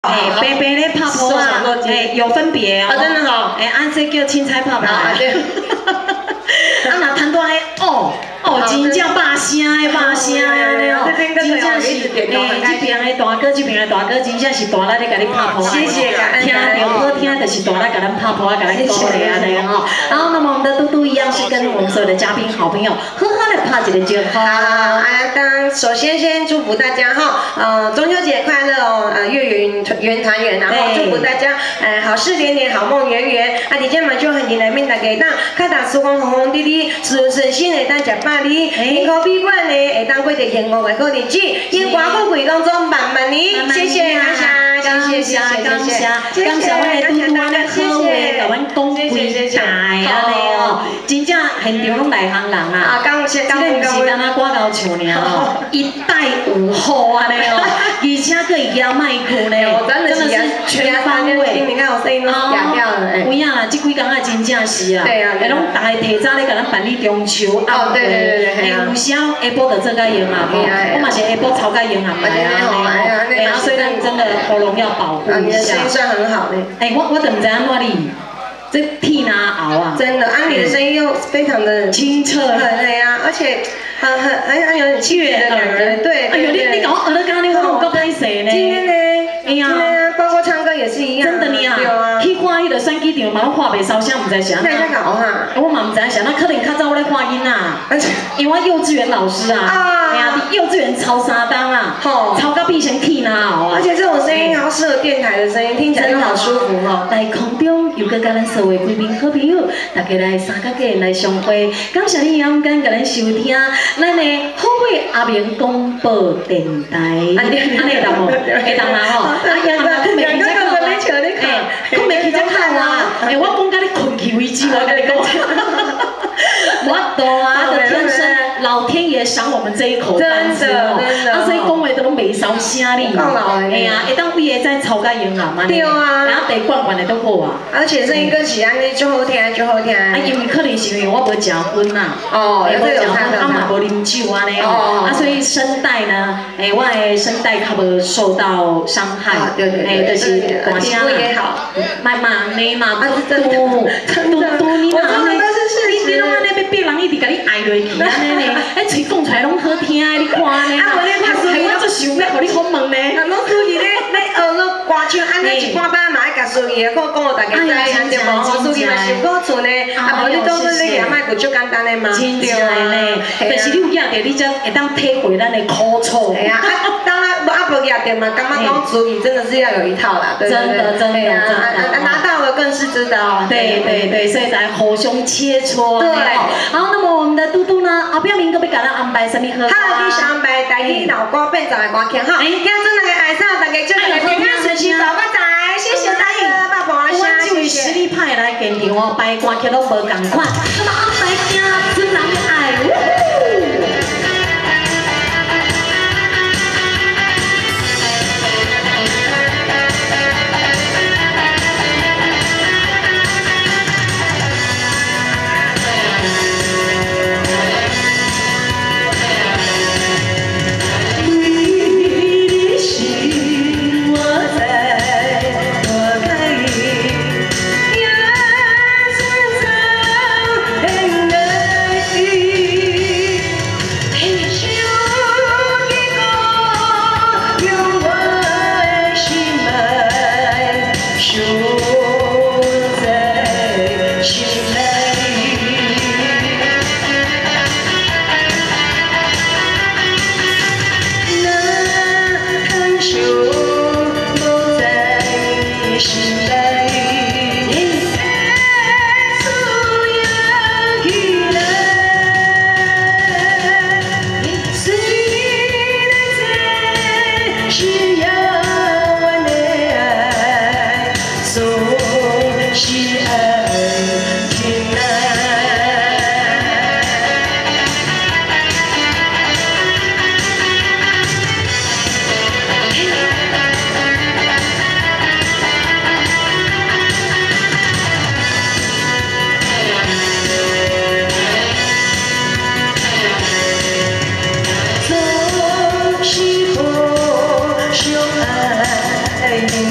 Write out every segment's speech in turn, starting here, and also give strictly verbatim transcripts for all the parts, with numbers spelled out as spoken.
哎，白白咧拍婆啊，哎，有分别哦。啊，真的哦。哎，安这叫青菜泡泡。啊，对。啊，那谈到哎，哦哦，真正把声的把声的哦，真正是哎，这边的大哥，这边的大哥，真正是大力咧甲你拍婆。谢谢，听到好听就是大力甲咱拍婆，甲咱鼓励安尼哦。然后，那么我们的嘟嘟一样是跟我们所有的嘉宾、好朋友呵呵的拍一个节。好，啊，当首先先祝福大家哈，呃，中秋节快乐哦，呃，月圆圆团圆，然后祝福大家，呃，好事连连，好梦圆圆。啊，伫这嘛祝福你内面大家当，较大时光红红滴滴，顺顺心的当食百里，幸福美满的会当过着幸福的好日子，因瓜富贵当中万万年。谢谢大家，感谢谢谢感谢，感谢我的嘟嘟安尼好话，甲阮讲几台安尼哦，真正现场拢内行人啊。啊，感谢感谢。这毋是干那歌谣唱尔哦，一带五号安尼哦，而且佫会摇麦克呢，真的是全方位。你看我声音都哑掉了。有影啦，这几工啊真正是啊，会拢大家提早咧甲咱办理中秋啊，对对对对，有时候下晡就做甲用啊，我嘛是下晡抄甲用啊，来啊，哎呀，所以咱真的喉咙要保护一下。你的声音算很好嘞。哎，我我都唔知安怎哩。这替他熬啊！真的，安妮的声音又非常的清澈，对呀，而且很很很很有点气悦的感觉，对。哎呦，你你搞我耳朵刚刚那个我够拍谁呢？今天呢？哎呀，包括唱歌也是一样。真的呢啊！对啊。去看迄个选举场嘛，我话袂烧声，唔知啥。那在搞哈？我嘛唔知啥，那可能较早我咧看囡仔，因为我幼稚园老师啊，哎呀，幼稚园超三档啊，吼，超到变成替他熬啊。而且这种声音好适合电台的声音，听起来就好舒服哦。在空中又搁甲咱所有贵宾好朋友，大家来三角街来相会，感谢你勇敢甲咱收听咱的好味阿明广播电台。安尼安尼会当无？会当啦吼。啊，夜晚困袂去才靠啊。哎，困袂去才靠啊。哎，我讲甲你困去为止，我甲你讲。我懂啊，的天生老天爷赏我们这一口饭吃哦。啊，所以讲话都拢袂烧声哩。哎呀，会当位个在吵甲赢啊嘛。对啊。然后地罐罐的都好啊。而且声音歌曲安尼就好听，就好听。啊，因为可能是因为我无食薰呐。哦，有这有差的。啊嘛无啉酒安尼哦。啊，所以声带呢，哎，我的声带较无受到伤害。对对对。哎，就是大声也好。慢慢你嘛，嘟嘟嘟嘟你哪呢？你你拢安尼要别人一直甲你爱落去安尼呢？哎，嘴讲出来拢好听的，你看呢？啊，无你看，害我做想要互你访问呢。啊，拢注意咧，咧学了歌唱安尼一半摆嘛爱甲注意的，好讲互大家知影对无？吼，注意嘛是好处呢。啊，无你当做你掠麦克就简单的嘛。真正呢，但是你有掠着，你才会当体会咱的苦楚。哎呀，啊，当然啊无掠着嘛，感觉讲注意真的是要有一套啦，对不对？真的真的真的。拿到了更是知道。对对对，所以才互相切磋。对，好，那么我们的嘟嘟呢？后壁明哥要给咱安排什么好歌？好，你想安排台语老歌变奏的歌曲哈。今仔日个爱上大家祝大家平安顺心，大发财，谢谢大家，爸爸妈妈，我这位实力派来现场哦，排歌曲都无同款。那么安排听真人的爱。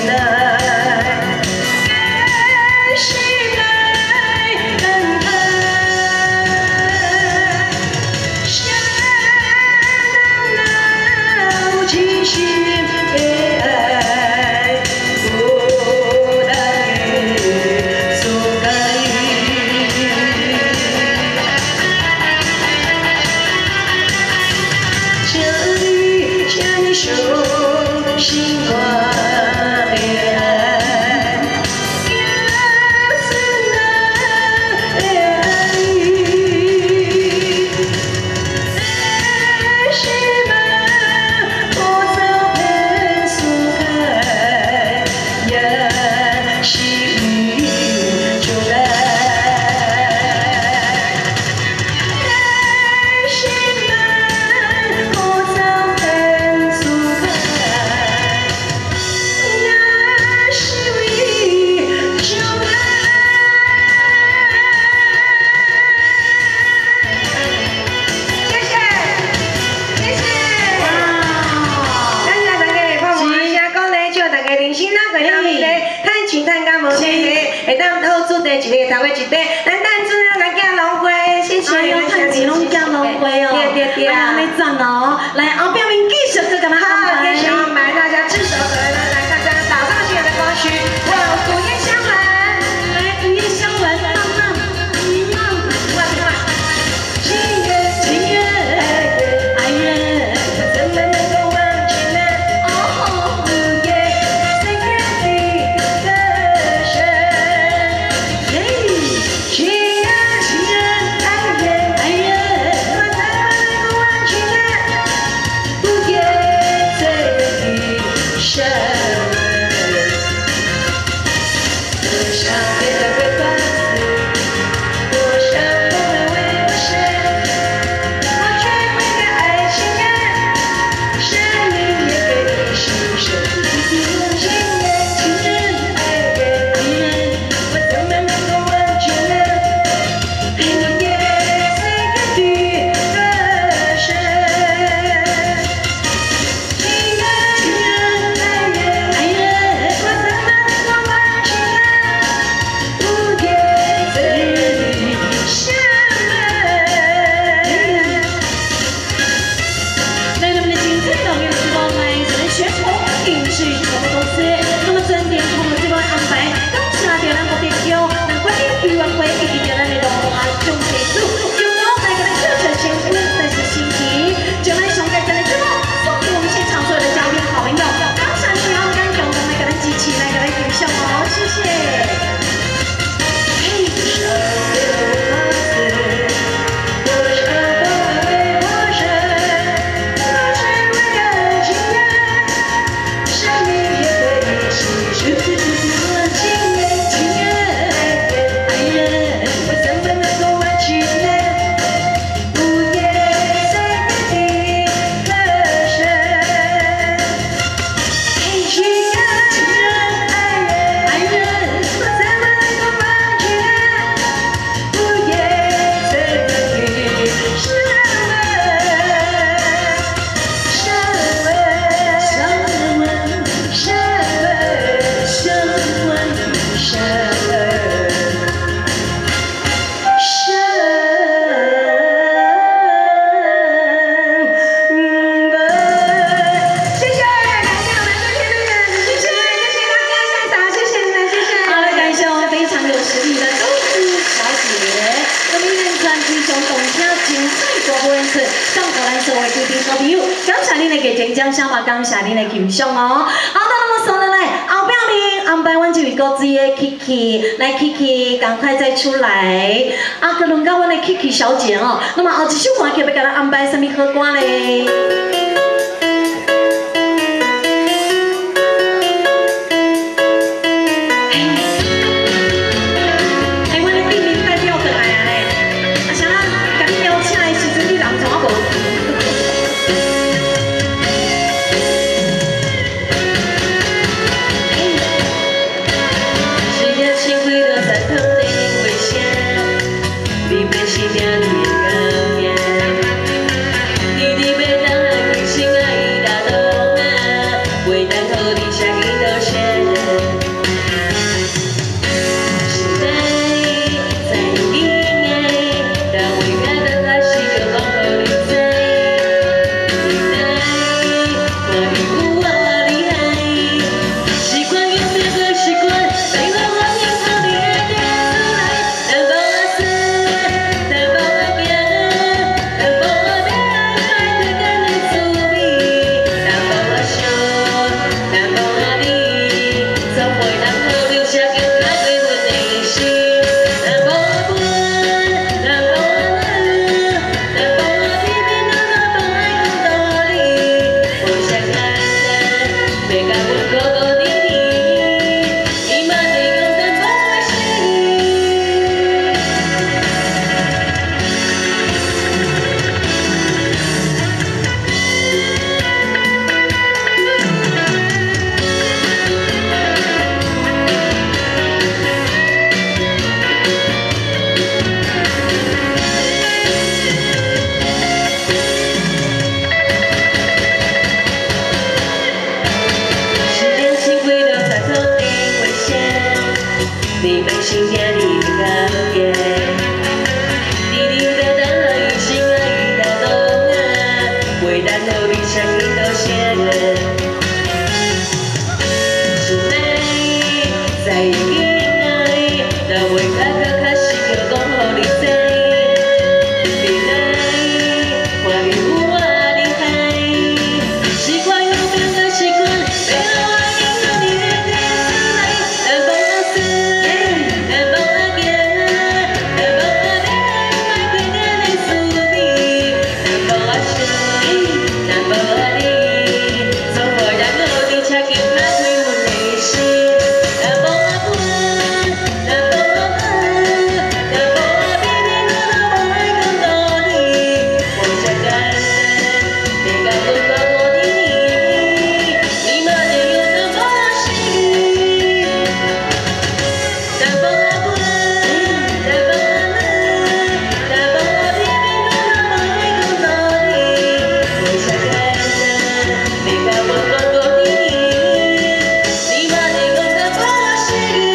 会当投资的一个头的一块，咱等阵啊来行龙会，谢谢。 哎呦，趁钱拢行龙会哦， 对对对， 哎呀，你赞哦！来，后边面继续去干嘛？ 好，继续安排大家至少的来来大家早上起来的歌曲，哇，午夜香闻， 来午夜香闻，慢慢，慢， 哇哇，情人情人爱人， 怎么能够忘记呢？ 哦， 午夜谁给你的歌声？情人情人爱人爱人，我怎么能够忘记呢？午夜谁给你声？多少遍的背叛词，多少梦的为我生，我却为了爱情人，生命也给你牺牲。情人情人爱人爱人，我怎么能够忘记呢？午夜谁给你歌声？情人情人爱人爱人，我怎么能够忘记呢？午夜谁给你香来，我们的精彩表演直播来自全球影视广播公司，那么整点通过这波安排，感谢到咱国电局，咱国电委员会以及咱的龙华总体组，由我来给咱介绍先锋，但是心情，就来上台咱的节目，送给我们现场所有的嘉宾好朋友，感谢你好，感谢我们来给咱支持，来给咱鼓笑哦，谢谢。 嘿，多少流浪子，多少梦为我生，我只为了情人，生命也给你牺牲。情人情人爱人爱人，我怎么能够忘记呢？午夜谁给你歌声？嘿，情人情人爱人爱人，我怎么能够忘记呢？午夜谁给你声闻？声闻声闻声闻声闻声闻。谢谢，感谢我们这些的人，谢谢，谢谢大家，再早，谢谢你们，谢谢。 好，感谢我们非常有实力的周子小姐，我们演传非常动听精彩大部分次，感谢咱所有的贵宾好朋友，感谢您的给真奖赏嘛，感谢您的欣赏哦。好的，那么送的来后边面安排阮这位歌子的 Kiki， 来 Kiki， 赶快再出来。啊，可轮到阮的 Kiki 小姐哦，那么后一首歌曲要给咱安排什么好歌嘞？哎，阮的地名代表回来啊嘞！啊，啥啊？甲你邀请的时阵，你人怎啊无？ 时间幸亏都在头顶危险，比被洗掉的更远。你的背当心疼你的感觉。你你的等候与心爱与感动啊，为咱努力相信到现在。是你在意爱，但为较较较是着讲予你知。你来，看你有我厉害，是款永远的习惯，为了我应该你的天使来，难放我死，难放我行，难放我恋，莫归个你思念，难放我想，难放我你，总会让我的车经打开阮的心，难放我困，难放我盼，难放我比你我都无爱更多你，我才甘心，别讲我讲我的你，你嘛得有得放我心，难放我困，难放我冷，难放我比你我都无爱更多你，我才甘心，别讲我讲我的你，你嘛得有得放我心。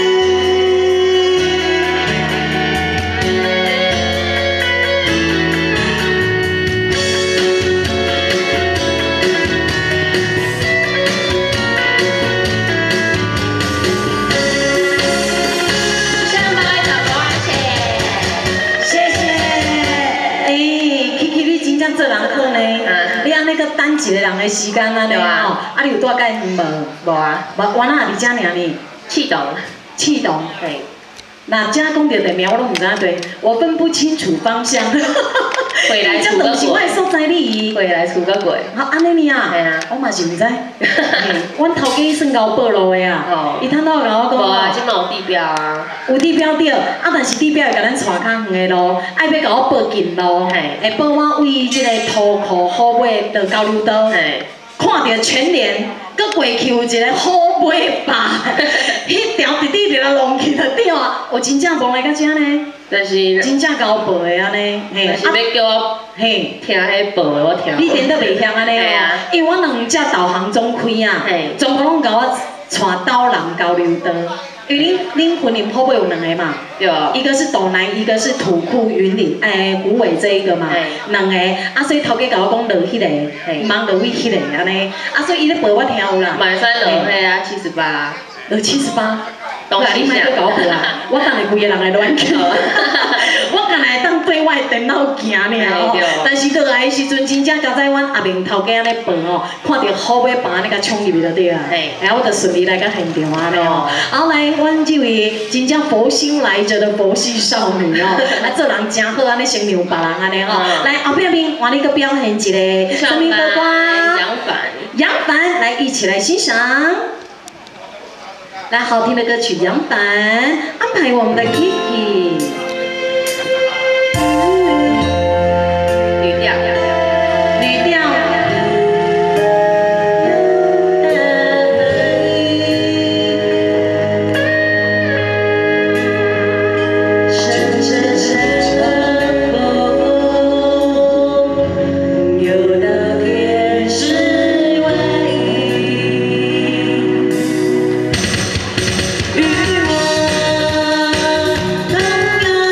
上班找多少钱？ 谢谢。哎，Kiki，你真正做人好呢。 嗯你安尼个等一个人的时间安尼对啊吼，啊，你有带介远无？ 无啊， 无，我哪伫遮尔呢？ 气动， 气动。 嘿， 那遮讲到地名我都毋知影对，我分不清楚方向。 回来这厝个过两是我的所在你。 回来厝个过， 好，安尼尔啊？ 嘿啊我嘛是毋知。嘿阮头家算甲我报路的啊哦。 伊摊头甲我讲无啊，即吼， 嘛有地标啊， 有地标着，啊，但是地标会甲咱带较远的路，爱要甲我报近路， 嘿会报我为即个土库好尾的交流道。 嘿， 看到全联，搁过去有一个好尾巴，迄条直直直弄去就对啊！我真正忘来到遮呢， 但是真正甲我报的安尼，嘿， 但是要叫我嘿， 听迄报的，我听。 你连得袂晓安尼哦嘿啊， 因为我两只导航总开啊嘿， 全部拢甲我带导人交流道，因为恁恁婚姻好尾有两个嘛。 对， 一个是斗南，一个是土库云林，哎，虎尾这一个嘛，两个，啊，所以头家甲我讲落迄个，毋通落去迄个安尼，啊，所以伊咧陪我听有啦， 买山落迄啊，七十八， 落七十八， 东西你莫搁甲我陪啊，我等下规个人来乱叫，我干来当对我的电脑行尔哦，但是倒来的时阵，真正交在阮阿明头家安尼陪哦，看到好尾巴安尼甲冲入去就对啊，然后我就顺利来到现场安尼哦，后来阮这位真正佛心来着的佛系少女哦，啊做人真好安尼先让别人安尼哦，来后壁面换你个表现一个什么歌歌？ 杨凡， 杨凡，来一起来欣赏。来，好听的歌曲《杨凡》，安排我们的 Kiki。 语调， 语调。深深深沉风，游到天之外。与我同游。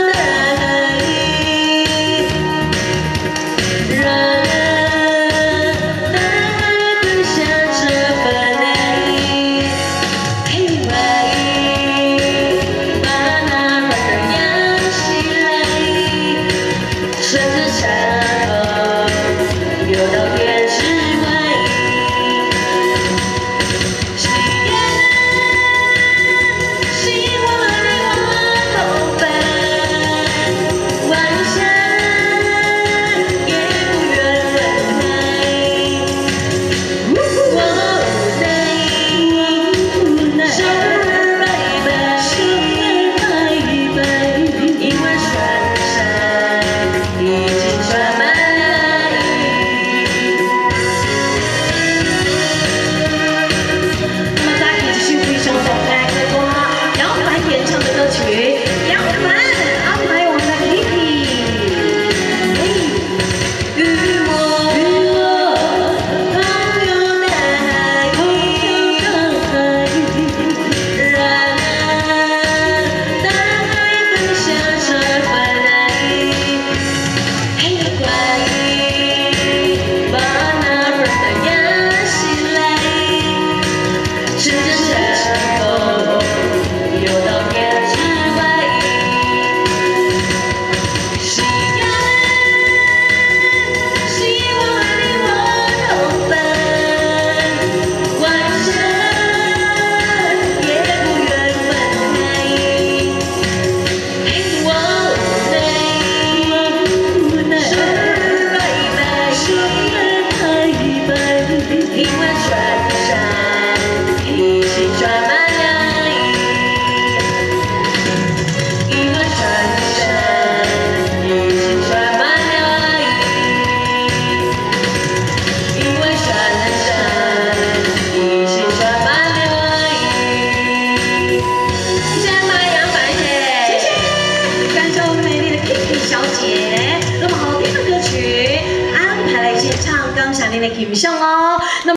丽小姐，那么好听的歌曲安排来献唱，感谢您的欣赏哦。那么